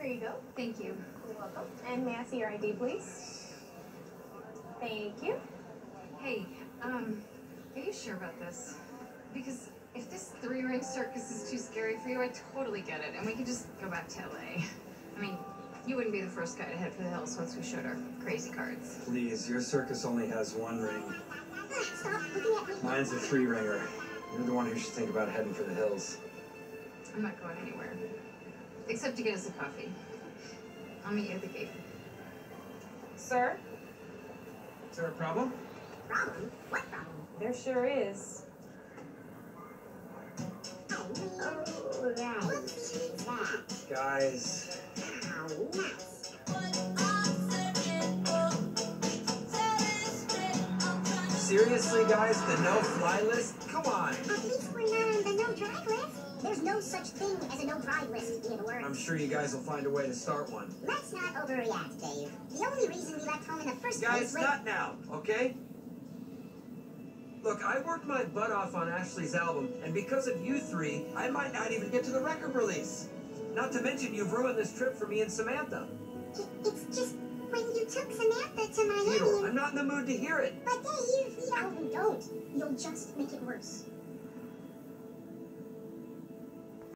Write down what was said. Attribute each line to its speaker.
Speaker 1: Here you go.
Speaker 2: Thank you.
Speaker 1: You're welcome. And may I see your ID, please? Thank you.
Speaker 2: Hey, are you sure about this? Because if this three-ring circus is too scary for you, I totally get it, and we can just go back to LA. I mean, you wouldn't be the first guy to head for the hills once we showed our crazy cards.
Speaker 3: Please, your circus only has one ring.
Speaker 1: Stop looking at me.
Speaker 3: Mine's a three-ringer. You're the one who should think about heading for the hills.
Speaker 2: I'm not going anywhere. Except to get us a coffee. I'll meet you at the gate.
Speaker 1: Sir?
Speaker 3: Is there a problem?
Speaker 1: Problem? What problem? There sure is. Oh, right. What's that?
Speaker 3: Guys.
Speaker 1: How nice.
Speaker 3: Seriously, guys? The no-fly list? Come on.
Speaker 4: At least we're not on the no-drive list. There's no such thing as a no-drive list, in words.
Speaker 3: I'm sure you guys will find a way to start one.
Speaker 4: Let's not overreact, Dave. The only reason we left home in the first place
Speaker 3: Guys,
Speaker 4: was...
Speaker 3: not now, okay? Look, I worked my butt off on Ashley's album, and because of you three, I might not even get to the record release. Not to mention you've ruined this trip for me and Samantha.
Speaker 4: It's just when you took Samantha to Miami...
Speaker 3: Theodore, I'm not in the mood to hear it.
Speaker 4: But Dave, Alvin, don't. You'll just make it worse.